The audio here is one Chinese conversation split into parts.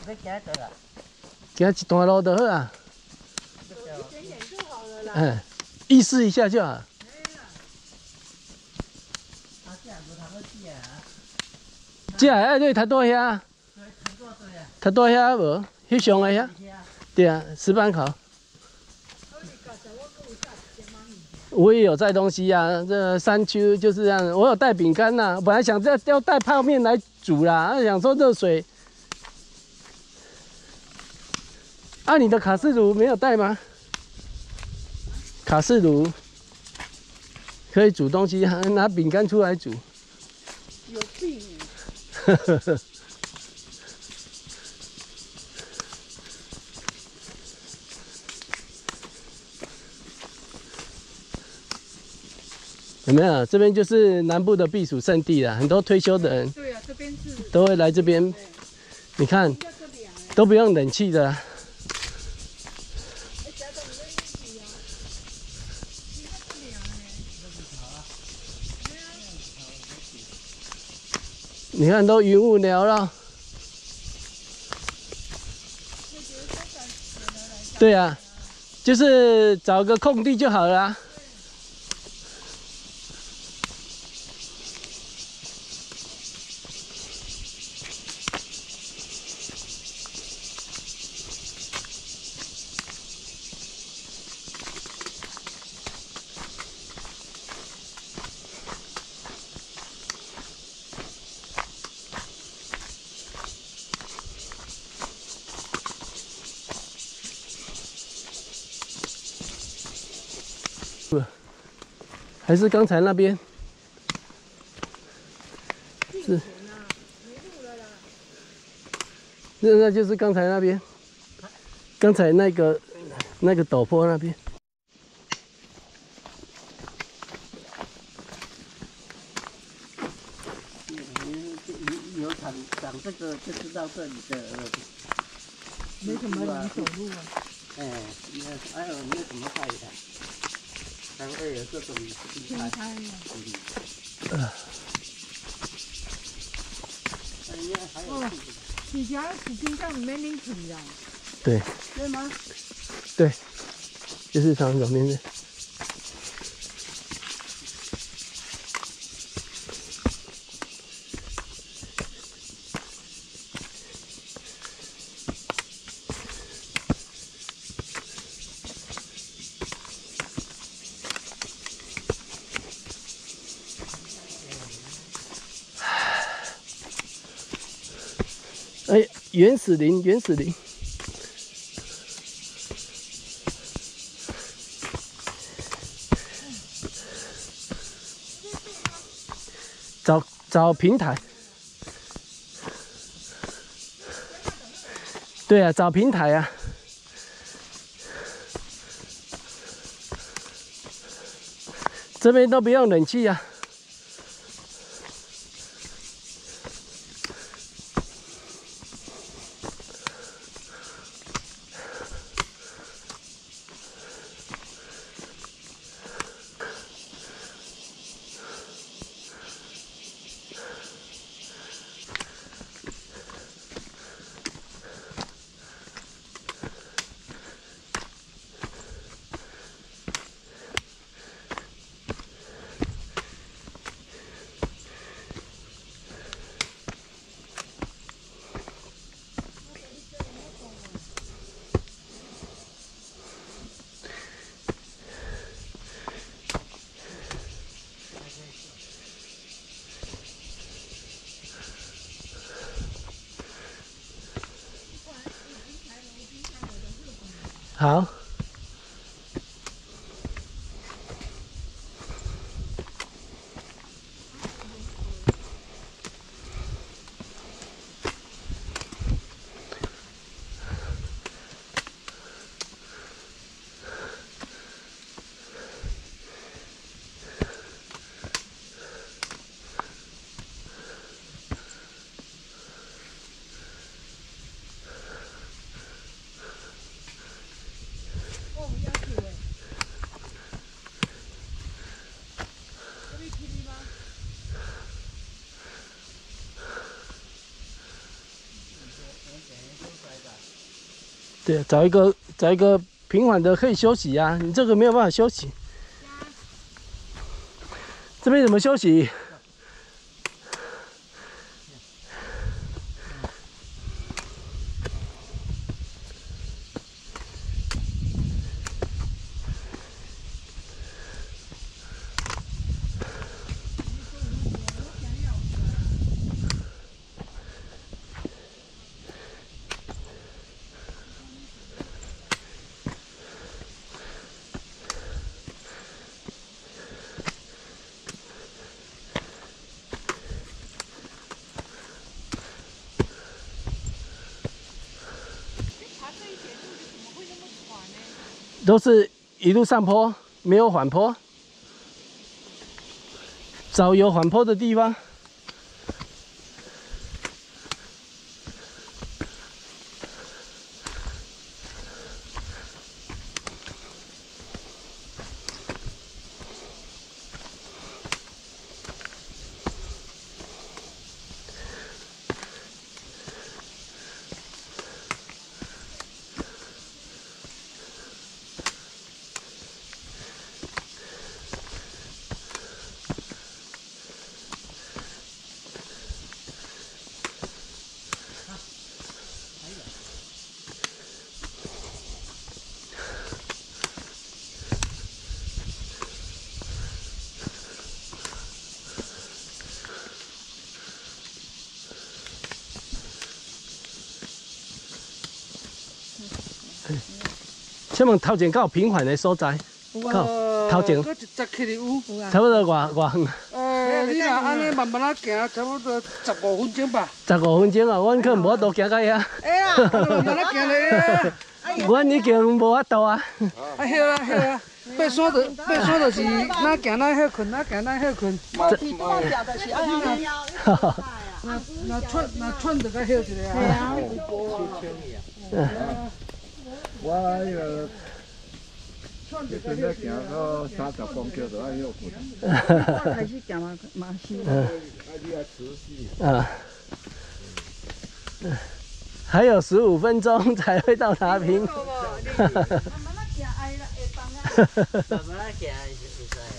要行倒啊？ 行一段路就好啊。 一点点就好了啦。 嗯，意思一下就好。 啊，这无通好食啊。 这爱对头多遐，头多遐无，翕上的遐。对啊，石板烤。我也有带东西啊，这山区就是这样。我有带饼干呐，本来想要带泡面来煮啦，想说热水。啊，你的卡式炉没有带吗？卡式炉可以煮东西，拿饼干出来煮。 有病！ 有没有？这边就是南部的避暑胜地啦，很多退休的人对啊，这边是都会来这边。你看，都不用冷气的啦。你看都云雾缭绕。对啊，就是找个空地就好了啊。还是刚才那边？是。那就是刚才那边，刚才那个陡坡那边。 有长这个就知道这里的。 没什么人走路啊。 哎，哎呦，那怎么盖的？难怪有这种天开呀。哦，起家起经上没人起呀。 对。 对吗？ 对，就是从左边的。哎，原始林，原始林。找平台。对啊，找平台啊。这边都不用冷气啊。好。 对，找一个平缓的可以休息啊，你这个没有办法休息。这边怎么休息？都是一路上坡，没有缓坡，找有缓坡的地方。请问头前较平缓的所在，头前搁110克有。 差不多偌远？ 你若安尼慢慢啊行，差不多15分钟吧。 15分钟啊，阮可能无法度行到遐。 哎呀，慢慢啊行咧。 阮已经无法度啊。 啊，歇啊歇啊，爬山就是哪行哪歇困，哪行哪歇困。那喘就该歇一下啊。 我迄个，你现在行到30公尺就要休困。 我开始行嘛是。 你要持续。 啊。还有15分钟才会到达平。 慢慢行，会使啊。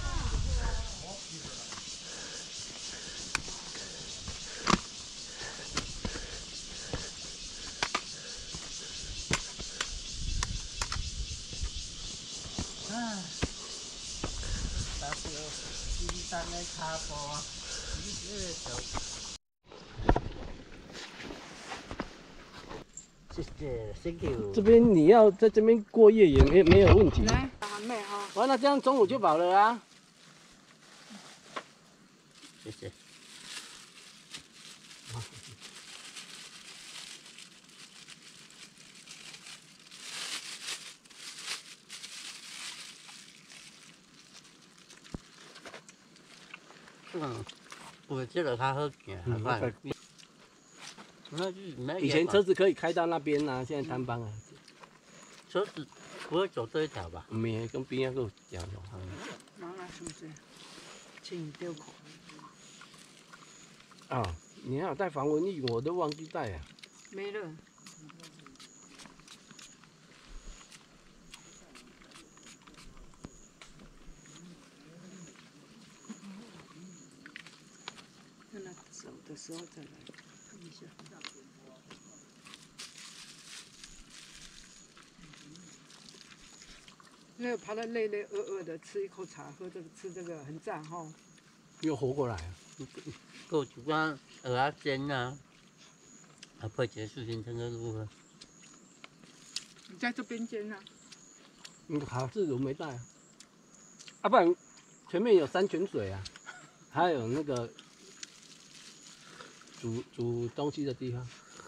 这边你要在这边过夜也没有问题。 来，还没哈。 完了，这样中午就饱了啊。 谢谢。我这个较好行， 以前车子可以开到那边啊，现在摊帮啊。 车子不会走这一条吧？ 没，跟边那个条路。 拿来是不是？请丢口。 啊，你还有带防蚊液，我都忘记带啊。 没了。那走的时候再来看一下。那个爬得累累的，吃一口茶，吃这个很赞哈。 又活过来了。 够几罐蚵仔煎啊，配一个四星蒸的如何？ 你在这边煎啊？ 你卡式炉没带啊？啊，不然前面有山泉水啊，还有那个煮东西的地方。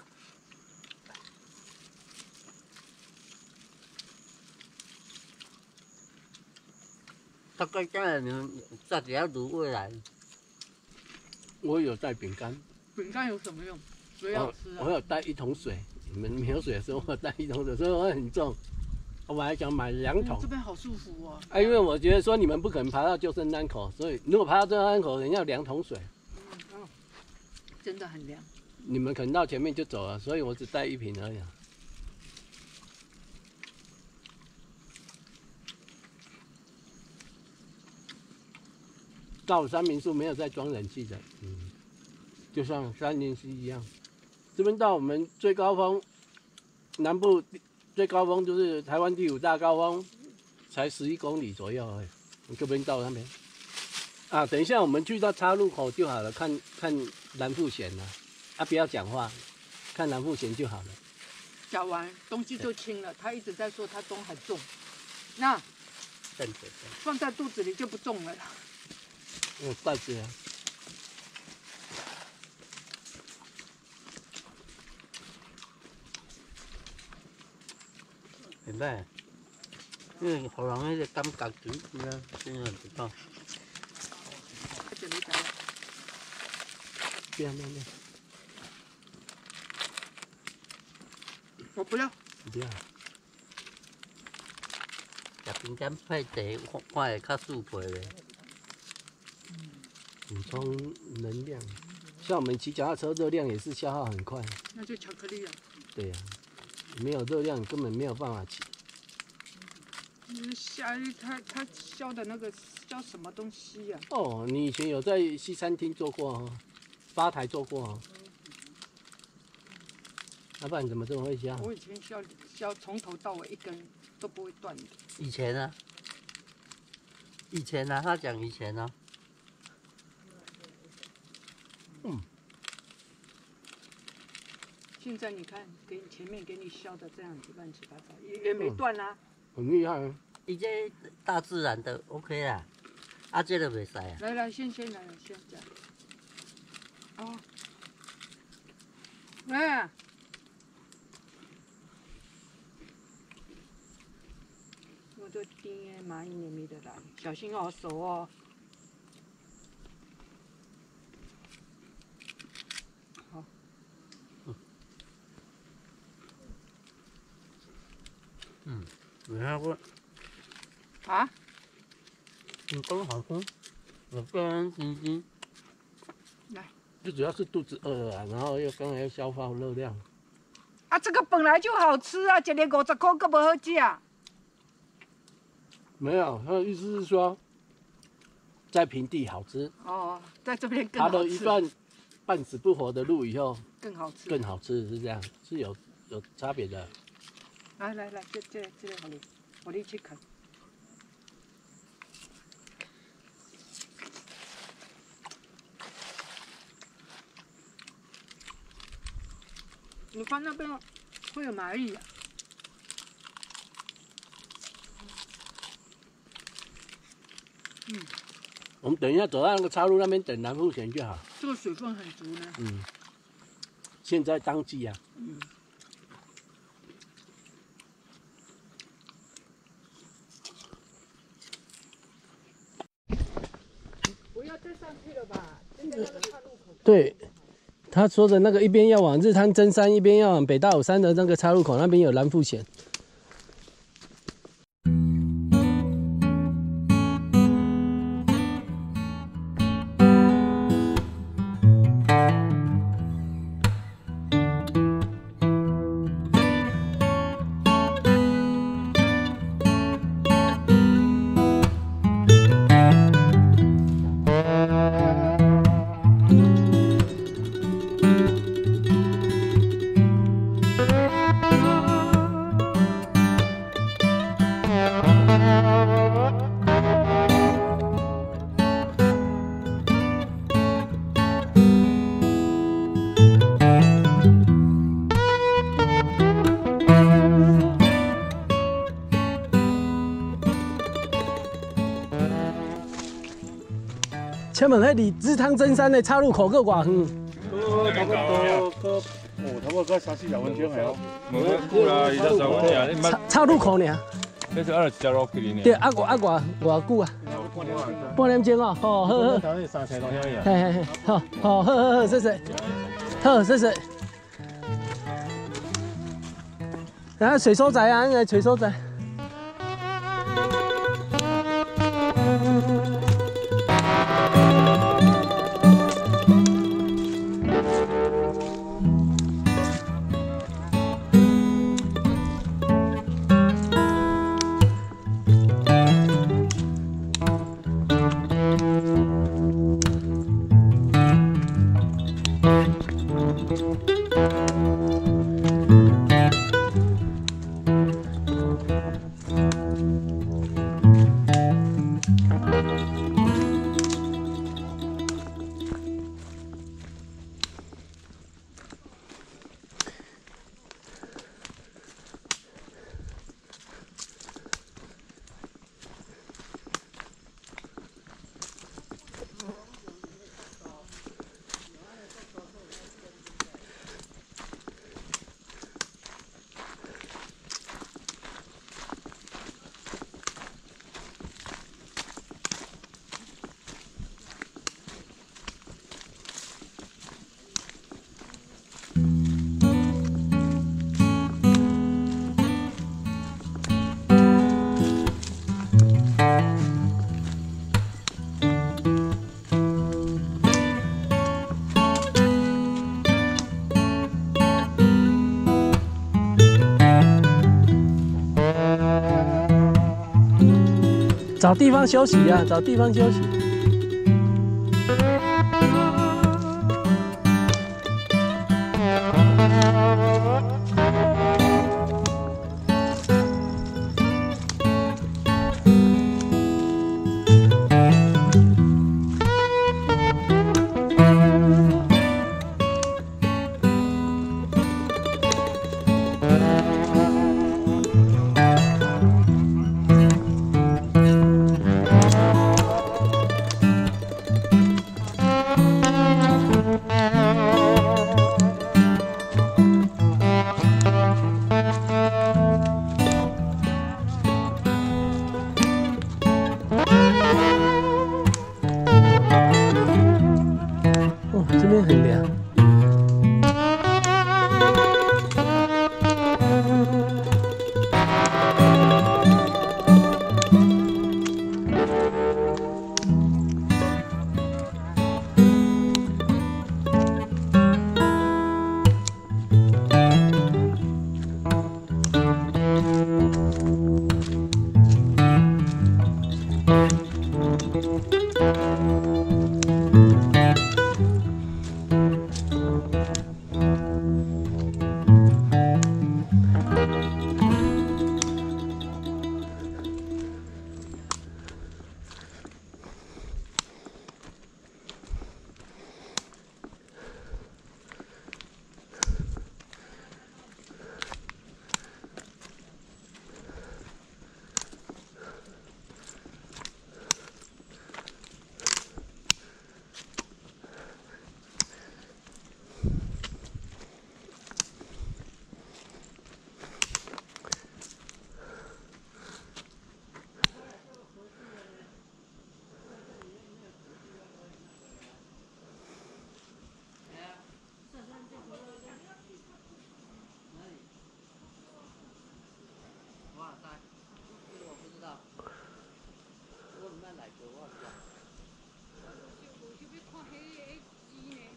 大概这样，你炸几条卤味来？ 我有带饼干。 饼干有什么用？谁要吃啊？ 我有带1桶水，你们没有水的时候，我带1桶水，所以我很重。我本来想买2桶。 这边好舒服哦。 因为我觉得说你们不可能爬到旧生山口，所以如果爬到旧生山口，人要2桶水。 真的很凉。 你们可能到前面就走了，所以我只带1瓶而已。 到山民宿没有再装冷气的，就像三林溪一样。这边到我们最高峰，南部最高峰就是台湾第5大高峰，才11公里左右而已。这边到那边，啊，等一下我们去到岔路口就好了，看蓝富贤了，不要讲话，看蓝富贤就好了。 讲完东西就轻了，他一直在说他东很重，那放在肚子里就不重了啦。 袋子啊。 明白？因为互人迄个感觉真的很不错。 这里讲， 不要， 我不要。 不要。 食饼干配茶，我会较舒服嘞。 补充能量，像我们骑脚踏车，热量也是消耗很快。 那就巧克力啊。 对呀、没有热量，你根本没有办法骑。 他削的那个叫什么东西呀、 哦，你以前有在西餐厅做过哦，吧台做过哦。要不然你怎么这么会削？ 我以前削从头到尾一根都不会断的。 以前啊，他讲以前啊。 现在你看，前面给你削的这样子乱七八糟，也没断啊。 很厉害啊！ 伊这大自然的 OK 啦，这个袂使啊。 来，先来，先讲。哦，来啊！我都盯的蚂蚁也没得来，小心哦，手哦。好。 没看过。 啊？ 你讲好吃，我个人星星。 来。 最主要是肚子饿了、然后又刚才又消耗热量。 啊，这个本来就好吃啊，一个50块，可不好吃啊。 没有，他的意思是说，在平地好吃。 哦，在这边更爬好吃。 了一段半死不活的路以后， 更好吃。 更好吃，是这样，是有差别的。 来，这个我你去啃。你看那边会有蚂蚁啊。 我们等一下走到那个岔路那边等南富贤就好。 这个水分很足呢。 现在当季啊。 不要再上去了吧，现在那个岔路口。 对，他说的那个一边要往日滩真山，一边要往北大武山的那个岔路口，那边有蓝富贤。请问，迄离日滩真山的岔路口搁偌远？ 差不多个3、4十分钟的哦。 无久啦，23分钟，你捌岔路口尔。 你是二十路距离呢？ 对，偌久啊？半点钟哦。好，好，好。嘿，好，谢谢。好，谢谢。然后水所在啊，来水所在。 找地方休息啊，找地方休息。哦，这边很凉。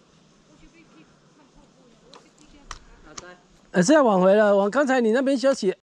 是要往回了，往刚才你那边休息。